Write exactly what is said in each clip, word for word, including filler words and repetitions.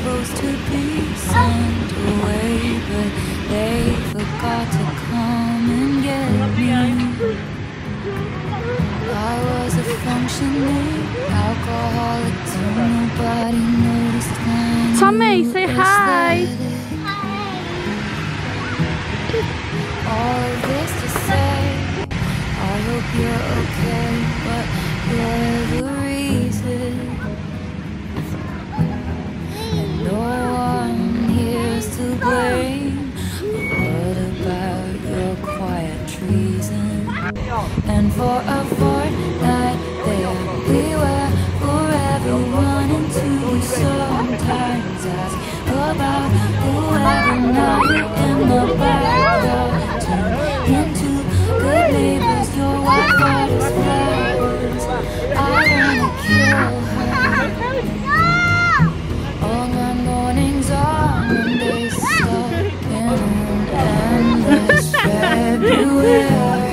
supposed to be sent away, but they forgot to come and get me. I was a functioning alcoholic till nobody noticed when Tommy, you say was hi. there. All of this to say, I hope you're okay, but you're the reason. And no one here's to blame. But what about your quiet treason? And for a fortnight there we were forever running to you. Sometimes ask about whoever, now you're in the backyard. Turn into good neighbors, your wife brought us flowers. I wanna kill her. All my mornings are Mondays, stuck in an endless February.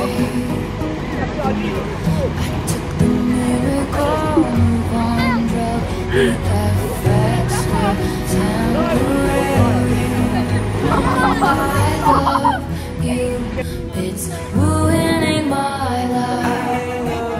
I took the miracle move on drug, the effects were temporary. I love you, it's ruining my life.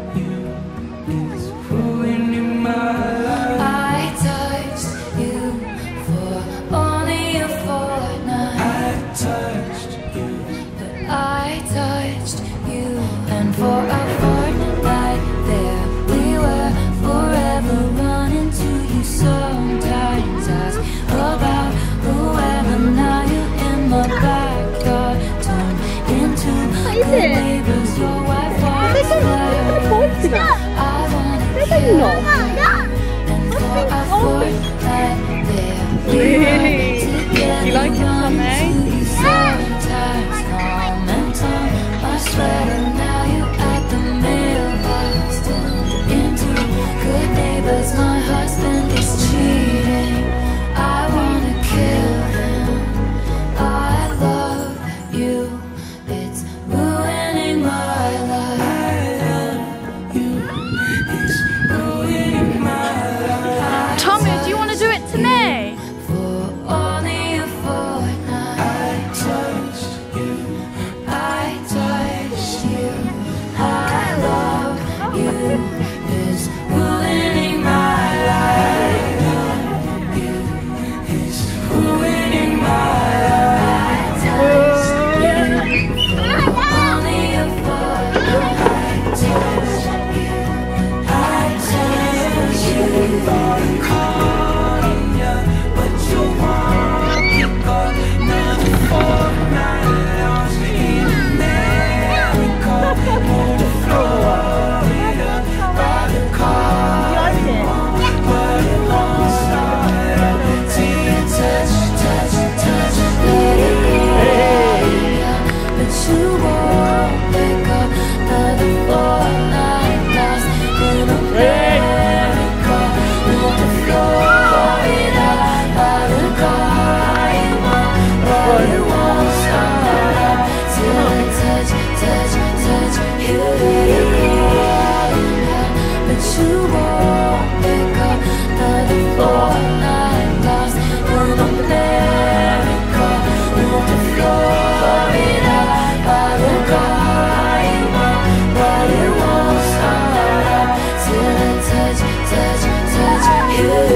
It's ruining my life. I touched you for only a fortnight. I touched you, but I touched you. And for a fortnight there we were forever running to you. Sometimes ask about whoever, now you're in my backyard. Turn into good neighbors, your wife wants flowers. I wanna kill her. And for a fortnight there we were together. You like it, Tommy? Sometimes calm and tongue my sweater, now you're at the mailbox. Turned into good neighbors, my husband is cheating. I wanna kill him. I love you, it's ruining my life. I love you, it's ruining my life. Tommy, do you want to do it to me? For only a fortnight, I touched you, I touched you. I love you, it's ruining my life. I love you, it's ruining my life. I touched you, for only a fortnight. I touched you, I touched you. Thought of calling you, but you won't pick up. Another fortnight lost in America. Moved to Florida by the car, but it won't start till you touch, touch, touch, let it go. But you won't pick up. Another fortnight lost in America. Moved to Florida by the car, but it won't start till I touch, touch, touch you. Let it go. But you won't pick up. Another fortnight lost in America. Moved to Florida by the car, but it won't start till I touch, touch, touch you.